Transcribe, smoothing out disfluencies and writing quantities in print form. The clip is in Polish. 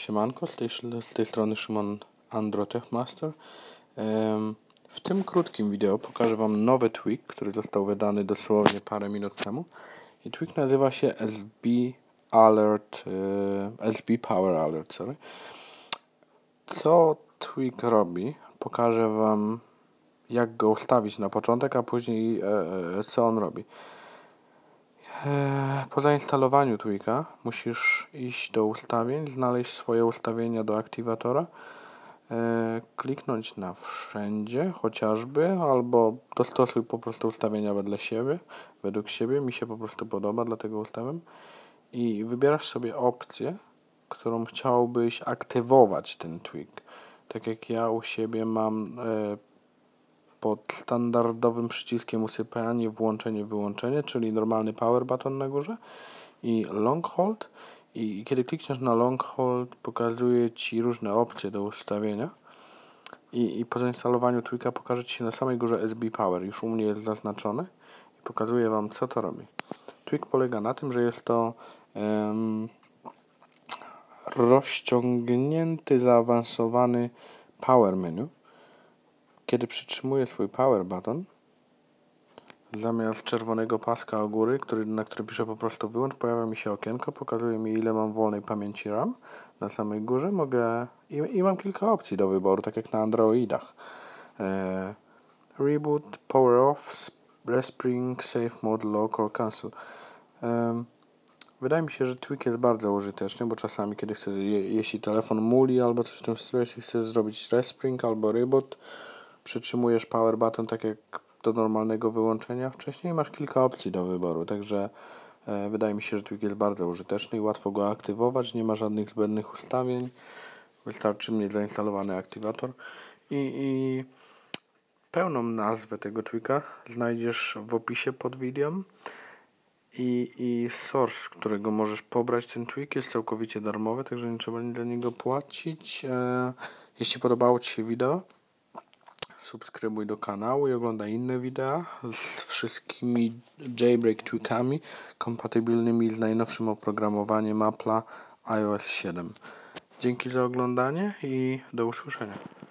Siemanko, z tej strony Szymon Andro Techmaster. W tym krótkim wideo pokażę Wam nowy tweak, który został wydany dosłownie parę minut temu. I tweak nazywa się SB Power Alert. Co tweak robi? Pokażę Wam, jak go ustawić na początek, a później co on robi. Po zainstalowaniu tweaka musisz iść do ustawień, znaleźć swoje ustawienia do aktywatora, kliknąć na wszędzie chociażby, albo dostosuj po prostu ustawienia według siebie. Mi się po prostu podoba, dlatego ustawiam. I wybierasz sobie opcję, którą chciałbyś aktywować ten tweak. Tak jak ja u siebie mam pod standardowym przyciskiem usypianie, włączenie, wyłączenie, czyli normalny power button na górze i long hold. I kiedy klikniesz na long hold, pokazuje Ci różne opcje do ustawienia. I po zainstalowaniu tweaka pokaże Ci się na samej górze SB Power. Już u mnie jest zaznaczone i pokazuję Wam, co to robi. Tweak polega na tym, że jest to rozciągnięty, zaawansowany power menu. Kiedy przytrzymuję swój power button, zamiast czerwonego paska u góry, na którym piszę po prostu wyłącz, pojawia mi się okienko, pokazuje mi, ile mam wolnej pamięci RAM. Na samej górze i mam kilka opcji do wyboru, tak jak na Androidach. Reboot, Power Off, Respring, Safe Mode, Lock or Cancel. Wydaje mi się, że tweak jest bardzo użyteczny, bo czasami, kiedy jeśli telefon muli albo coś w tym stylu, jeśli chcesz zrobić Respring albo Reboot, przytrzymujesz power button tak jak do normalnego wyłączenia wcześniej, masz kilka opcji do wyboru, także wydaje mi się, że tweak jest bardzo użyteczny i łatwo go aktywować, nie ma żadnych zbędnych ustawień, wystarczy mieć zainstalowany aktywator i pełną nazwę tego tweaka znajdziesz w opisie pod wideo. I source, z którego możesz pobrać ten tweak, jest całkowicie darmowy, także nie trzeba dla niego płacić. Jeśli podobało Ci się wideo, subskrybuj do kanału i oglądaj inne wideo z wszystkimi jailbreak tweakami kompatybilnymi z najnowszym oprogramowaniem Apple'a iOS 7. Dzięki za oglądanie i do usłyszenia.